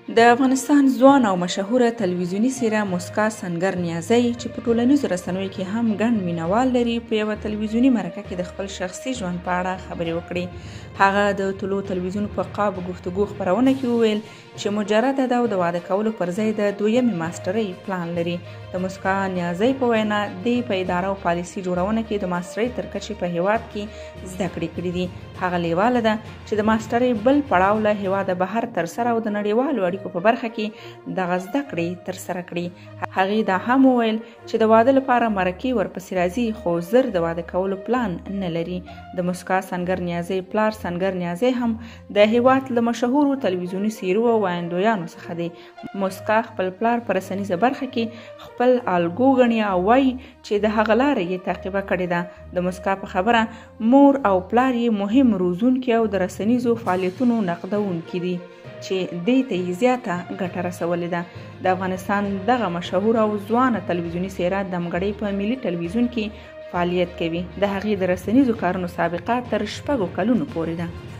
د افغانستان ځوان او مشهوره تلویزیونی څیره موسکا سنگر نیازۍ چې په ټولنیزو رسنیو کې هم ګڼ مینوال لري په یوه تلویزیونی مرکه کې د خپل شخصي ژوند په اړه خبرې وکړې. هغه د طلوع تلویزیون په قاب گفتگو خپرونه کې وویل چې مجرده ده او د واده کولو پر ځای د دویمې ماسټرۍ پلان لري. د موسکا نیازۍ په وینا دې په اداره او پالیسي جوړونه کې د ماسټرۍ تر کچې په هیواد کې زده کړې کړې دي. هغه لیواله ده چې د ماسټرۍ بل پړاو له هیواده بهر ترسره او د نړیوالو اړیکو په برخه کې دغه زده کړې ترسره کړي. هغې دا هم وویل چې د واده لپاره مرکې ورپسې راځي خو زر د واده کولو پلان نه لري. د موسکا سنگر نیازۍ پلار سنگر نیازۍ هم د هیواد له مشهورو تلویزیوني څیرو او وایندویانو څخه دی. موسکا خپل پلار په رسنیزه برخه کې خپل الګو ګڼي او وایي چې د هغه لاره یې تعقیبه کړې ده. د موسکا په خبره مور او پلار یې مهم روزونکي او د رسنیزو فعالیتونو نقدونکي دي چې دې ته یې زیاته ګټه رسولې ده. د افغانستان دغه مشهور او ځوانه تلویزیوني څیره دمګړۍ په ملي تلویزیون کې فعالیت کوي. د هغې د رسنیزو کارونو سابقه تر 6 کلونو پورې ده.